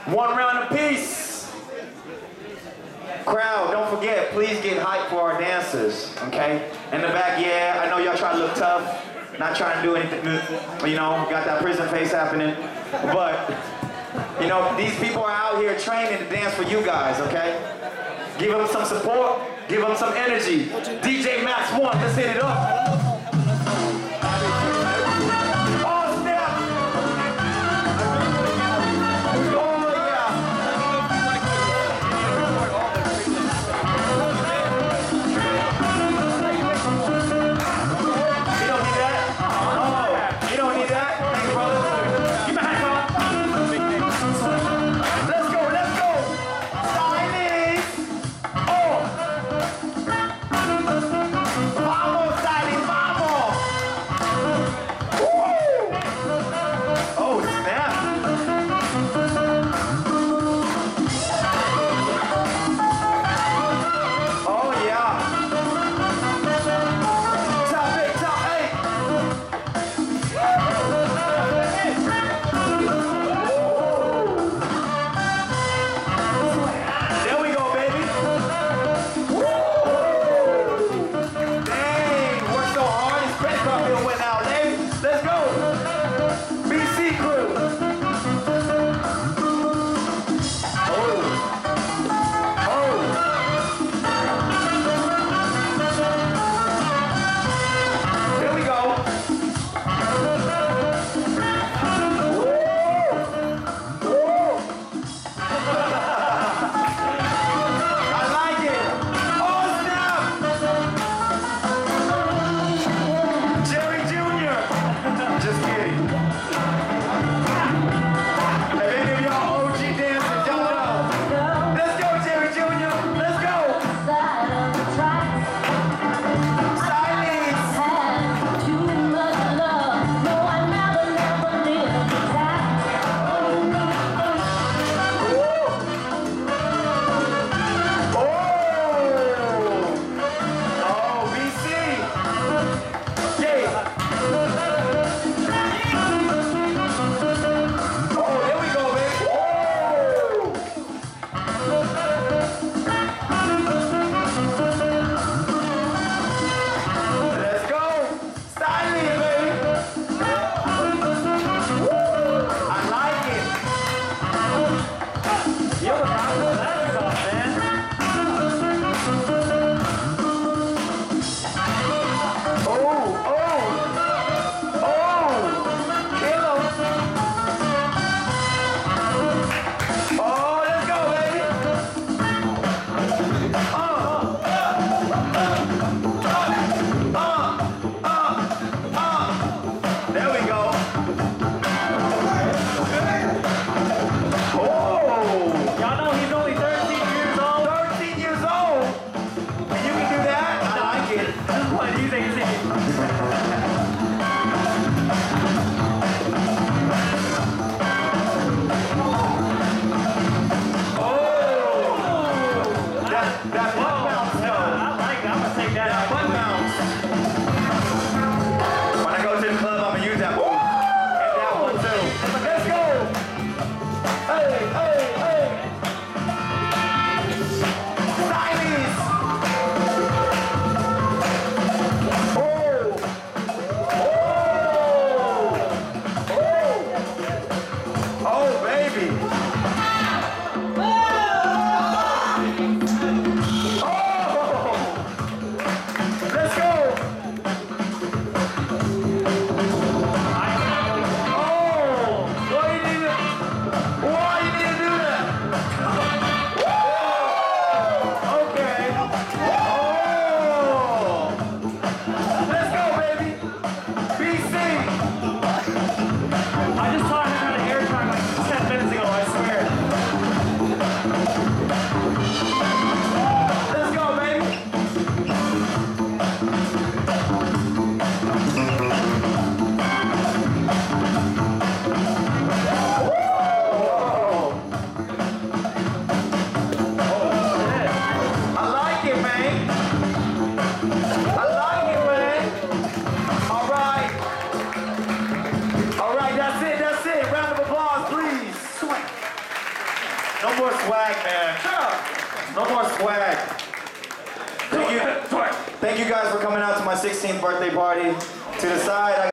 One round apiece. Crowd, don't forget, please get hyped for our dancers, okay? In the back, yeah, I know y'all try to look tough. Not trying to do anything, you know, got that prison face happening. But, you know, these people are out here training to dance for you guys, okay? Give them some support, give them some energy. DJ Max 1, let's hit it up. Vamos, Stylies, vamos! No more swag, man. No more swag. Thank you guys for coming out to my 16th birthday party. To the side,